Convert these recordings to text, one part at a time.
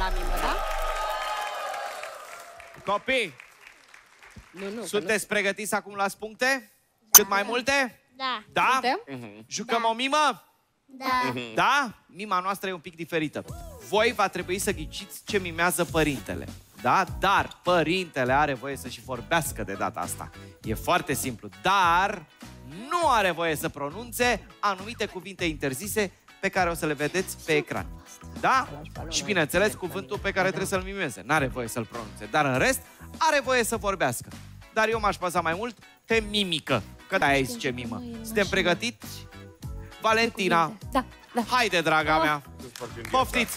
la mimă, da? Copii, sunteți pregătiți acum la puncte? Cât mai multe? Da. Da? Suntem? Jucăm o mimă? Da. Da? Mima noastră e un pic diferită. Voi va trebui să ghiciți ce mimează părintele. Da? Dar părintele are voie să și vorbească de data asta. E foarte simplu. Dar nu are voie să pronunțe anumite cuvinte interzise pe care o să le vedeți pe ecran. Da? Și bineînțeles cuvântul pe care trebuie să-l mimeze. N-are voie să-l pronunțe. Dar în rest are voie să vorbească. Dar eu m-aș baza mai mult pe mimică. Că de-aia zice mimă. Suntem pregătiți? Valentina. Da. Haide, draga mea. Poftiți.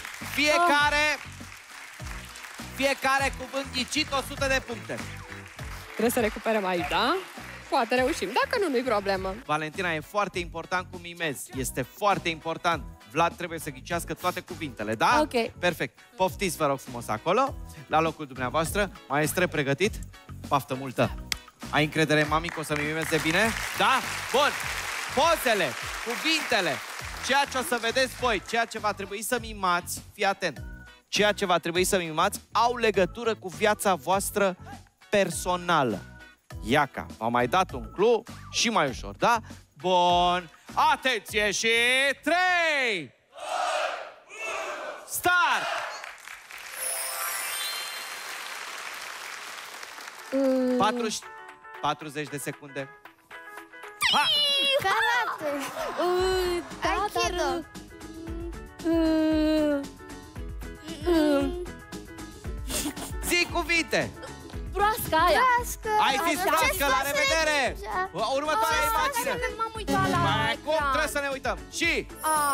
Fiecare cuvânt ghicit, 100 de puncte. Trebuie să recuperăm aici, da? Poate reușim. Dacă nu, nu-i problemă. Valentina, e foarte important cum mimezi. Este foarte important. Vlad trebuie să ghicească toate cuvintele, da? Ok. Perfect. Poftiți, vă rog frumos, acolo, la locul dumneavoastră. Maestre, pregătit? Paftă multă. Ai încredere în mami că o să mimeze bine? Da? Bun. Pozele, cuvintele, ceea ce o să vedeți voi, ceea ce va trebui să mimați, fii atent, ceea ce va trebui să mimați au legătură cu viața voastră personală. Iaca, v-am mai dat un clue și mai ușor, da? Bun. Atenție și 3! Start! 40 de secunde. Ha! Karate. Aikido. Zi cuvinte! Broasca aia. Ai zis broască, la revedere! Următoarea imagine! M-am uitat la Mai cum ecran. trebuie să ne uităm? Și...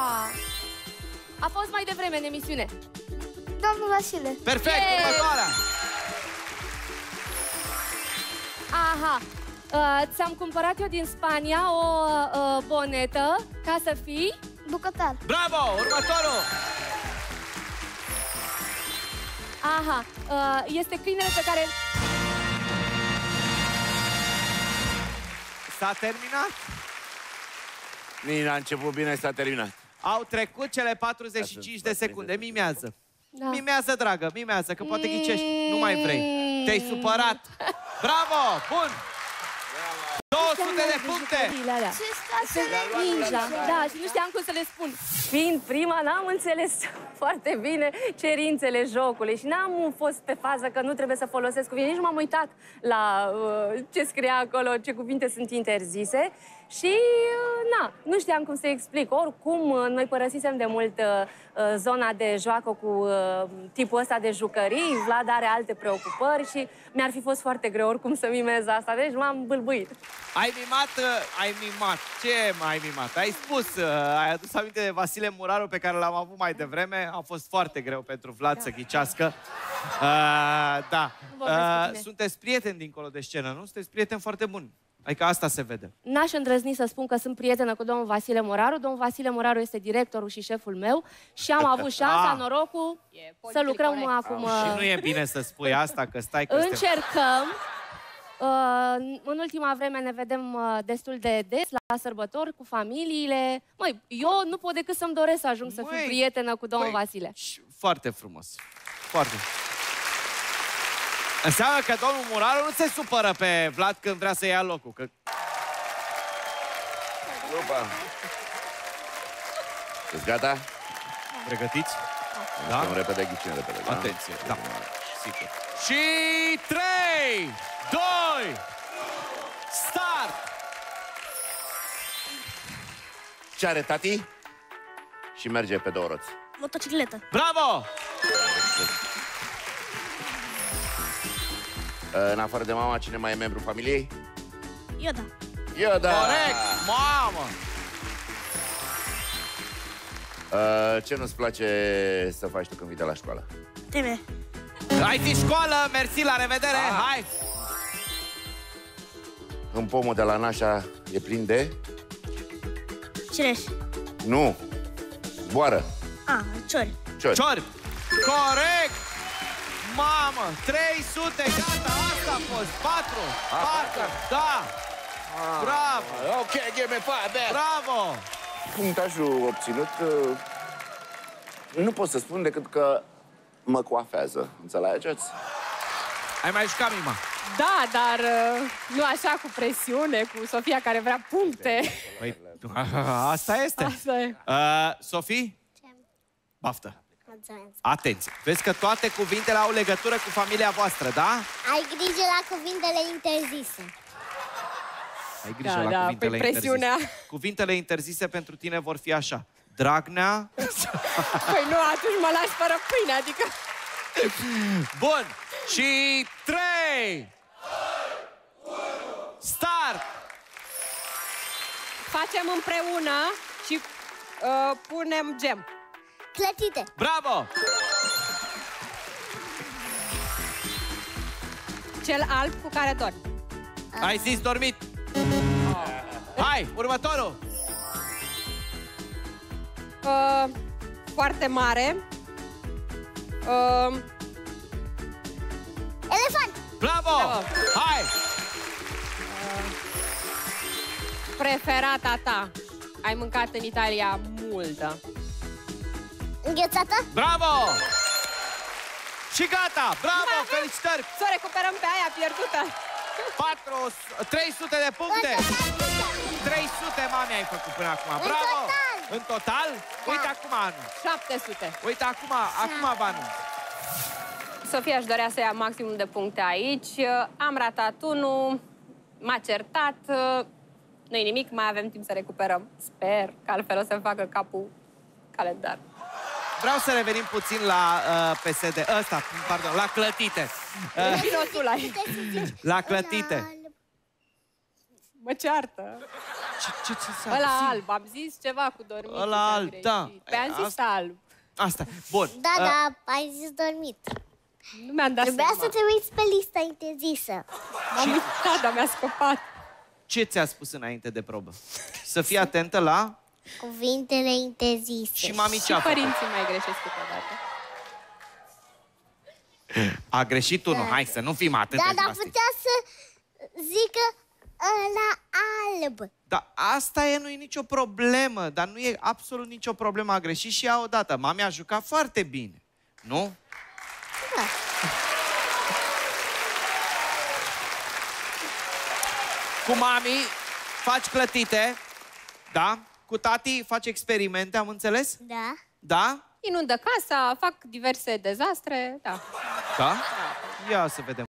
A fost mai devreme în emisiune. Domnul Vasile. Perfect, următoarea! Aha. Ți-am cumpărat eu din Spania o bonetă ca să fii... Bucătar. Bravo! Următorul! Aha. Este câinele pe care... S-a terminat? Bine, a început bine, s-a terminat. Au trecut cele 45 de secunde. Mimează. Da. Mimează, dragă, mimează, că poate ghicești. Nu mai vrei. Te-ai supărat. Bravo! Bun! 200 de puncte! Ce stasele Ninja, da, și nu știam cum să le spun. Fiind prima, n-am înțeles foarte bine cerințele jocului și n-am fost pe fază că nu trebuie să folosesc cuvinte. Nici nu m-am uitat la ce scria acolo, ce cuvinte sunt interzise. Și, nu știam cum să explic. Oricum, noi părăsisem de mult zona de joacă cu tipul ăsta de jucării. Vlad are alte preocupări și mi-ar fi fost foarte greu oricum să mimez asta. Deci m-am bâlbâit. Ai mimat. Ce mai mimat? Ai spus, ai adus aminte de Vasile Muraru pe care l-am avut mai devreme. A fost foarte greu pentru Vlad să ghicească. Da. Sunteți prieteni dincolo de scenă, nu? Sunteți prieteni foarte buni. Adică asta se vede. N-aș îndrăzni să spun că sunt prietenă cu domnul Vasile Moraru. Domnul Vasile Moraru este directorul și șeful meu și am avut șansa, norocul să lucrăm acum. Și nu e bine să spui asta, că stai că încercăm. În ultima vreme ne vedem destul de des la sărbători cu familiile. Măi, eu nu pot decât să-mi doresc să ajung să fiu prietenă cu domnul Vasile. Foarte frumos. Foarte. Înseamnă că domnul Muraru nu se supără pe Vlad când vrea să ia locul. Că... Opa! Ești gata? Pregătiți? Da? Repede, ghicim repede. Atenție, da. Sigur. Și 3, 2, start! Ce are tati? Și merge pe două roți. Motocicletă. Bravo! În afară de mama, cine mai e membru familiei? Ioda. Ioda! Corect! Mamă! Ce nu-ți place să faci tu când vii de la școală? Teme. Ai zis școală, mersi, la revedere, hai! În pomul de la Nașa e plin de... Cireș. Nu! Boară! Ciori. Ciori. Ciori! Corect! Mamă, 300, gata, asta a fost, 4, da! Bravo! Ok, give me five back! Bravo! Punctajul obținut... Nu pot să spun decât că mă coafează. Înțelegeți? Ai mai jucat, Mima? Da, dar nu așa cu presiune, cu Sofia care vrea puncte. Păi, asta este. Asta e. Sofie? Ce? Baftă. Mulțumesc. Atenție. Vezi că toate cuvintele au legătură cu familia voastră, da? Ai grijă la cuvintele interzise. Ai grijă Da, la da, cuvintele păi presiunea. interzise. Cuvintele interzise pentru tine vor fi așa. Dragnea. Păi nu, atunci mă lași fără pâine, adică... Bun. Și 3. Start! Facem împreună și punem gem. Clătite. Bravo! Cel alb cu care dormi. Ai zis dormit. Hai, următorul. Foarte mare. Elefant. Bravo! Bravo. Hai! Preferata ta. Ai mâncat în Italia multă. Înghețată. Bravo! Și gata! Bravo! Felicitări! Să o recuperăm pe aia pierdută. 300 de puncte! 300, mami, ai făcut până acum. Bravo! total. În total? Da. Uite acum anul. 700. Uite acum vă anunț. Sofia își dorea să ia maximum de puncte aici. Am ratat unul, m-a certat. Nu-i nimic, mai avem timp să recuperăm. Sper că altfel o să-mi facă capul calendar. Vreau să revenim puțin la PSD. Pardon, la clătite. Vino tu la ei. La clătite. Mă ceartă. Ce Ăla alb, am zis ceva cu dormit. Ăla alb, da. Pe-am zis alb. Asta, bun. Da, da, ai zis dormit. Nu mi-am dat Trebuia seama. să te uiți pe lista interzisă. M-am uitat, dar mi-a scăpat. Ce ți-a spus înainte de probă? Să fii atentă la... Cuvintele interzise. Și mami Și ce a făcut? părinții mai greșesc câteodată. A greșit unul. Hai să nu fim atât Da, de dar drastici. putea să zică la alb. Da, asta e, nu e nicio problemă, dar nu e absolut nicio problemă. A greșit și ea odată. Mami a jucat foarte bine, nu? Da. Cu mami faci clătite, da? Cu tati faci experimente, am înțeles? Da. Da? Inundă casa, fac diverse dezastre, da. Da? Ia să vedem.